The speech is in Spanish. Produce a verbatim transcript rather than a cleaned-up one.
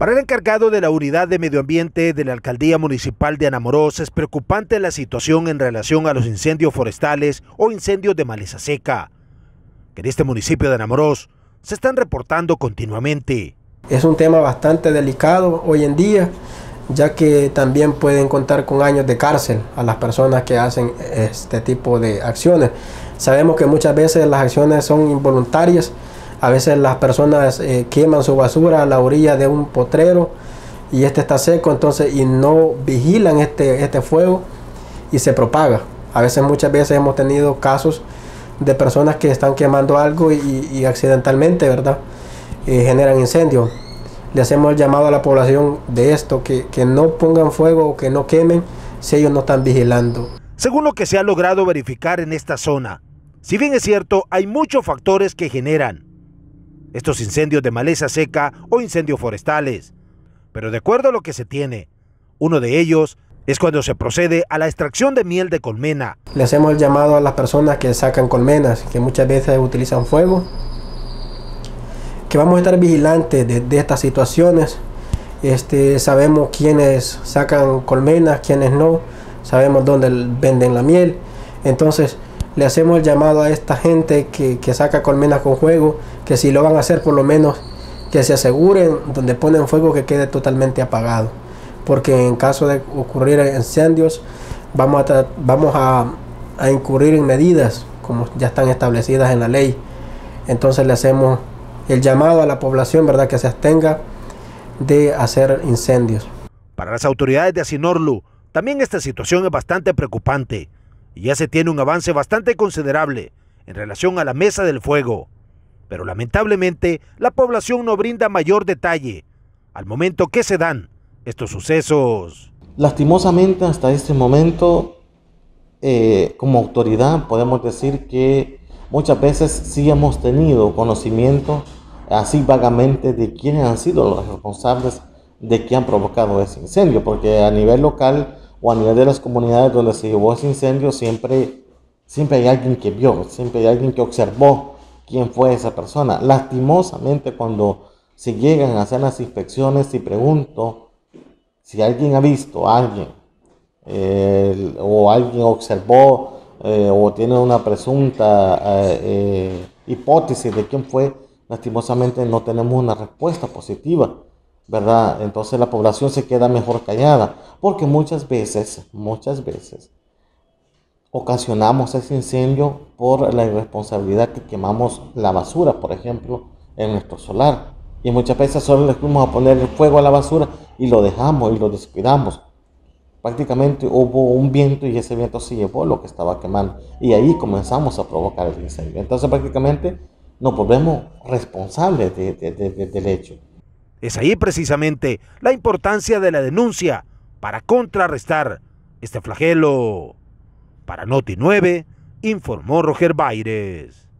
Para el encargado de la Unidad de Medio Ambiente de la Alcaldía Municipal de Anamorós es preocupante la situación en relación a los incendios forestales o incendios de maleza seca, que en este municipio de Anamorós se están reportando continuamente. Es un tema bastante delicado hoy en día, ya que también pueden contar con años de cárcel a las personas que hacen este tipo de acciones. Sabemos que muchas veces las acciones son involuntarias. A veces las personas eh, queman su basura a la orilla de un potrero y este está seco, entonces y no vigilan este, este fuego y se propaga. A veces, muchas veces hemos tenido casos de personas que están quemando algo y, y accidentalmente, ¿verdad? Eh, generan incendios. Le hacemos el llamado a la población de esto, que, que no pongan fuego o que no quemen si ellos no están vigilando. Según lo que se ha logrado verificar en esta zona, si bien es cierto, hay muchos factores que generan estos incendios de maleza seca o incendios forestales, pero de acuerdo a lo que se tiene, uno de ellos es cuando se procede a la extracción de miel de colmena. Le hacemos el llamado a las personas que sacan colmenas, que muchas veces utilizan fuego, que vamos a estar vigilantes de, de estas situaciones. Este, sabemos quiénes sacan colmenas, quiénes no, sabemos dónde venden la miel, entonces le hacemos el llamado a esta gente que, que saca colmenas con fuego, que si lo van a hacer, por lo menos que se aseguren donde ponen fuego que quede totalmente apagado, porque en caso de ocurrir incendios vamos a, vamos a, a incurrir en medidas como ya están establecidas en la ley. Entonces le hacemos el llamado a la población, ¿verdad?, que se abstenga de hacer incendios. Para las autoridades de Asinorlu, también esta situación es bastante preocupante y ya se tiene un avance bastante considerable en relación a la mesa del fuego, pero lamentablemente la población no brinda mayor detalle al momento que se dan estos sucesos. Lastimosamente, hasta este momento, eh, como autoridad podemos decir que muchas veces sí hemos tenido conocimiento así vagamente de quiénes han sido los responsables de que han provocado ese incendio, porque a nivel local o a nivel de las comunidades donde se llevó ese incendio siempre, siempre hay alguien que vio, siempre hay alguien que observó quién fue esa persona. Lastimosamente, cuando se llegan a hacer las inspecciones y pregunto si alguien ha visto a alguien eh, o alguien observó eh, o tiene una presunta eh, eh, hipótesis de quién fue, lastimosamente no tenemos una respuesta positiva, ¿verdad? Entonces la población se queda mejor callada, porque muchas veces, muchas veces ocasionamos ese incendio por la irresponsabilidad que quemamos la basura, por ejemplo, en nuestro solar. Y muchas veces solo le fuimos a poner el fuego a la basura y lo dejamos y lo descuidamos. Prácticamente hubo un viento y ese viento se llevó lo que estaba quemando. Y ahí comenzamos a provocar el incendio. Entonces prácticamente nos volvemos responsables de, de, de, de, del hecho. Es ahí precisamente la importancia de la denuncia para contrarrestar este flagelo. Para Noti nueve, informó Roger Baires.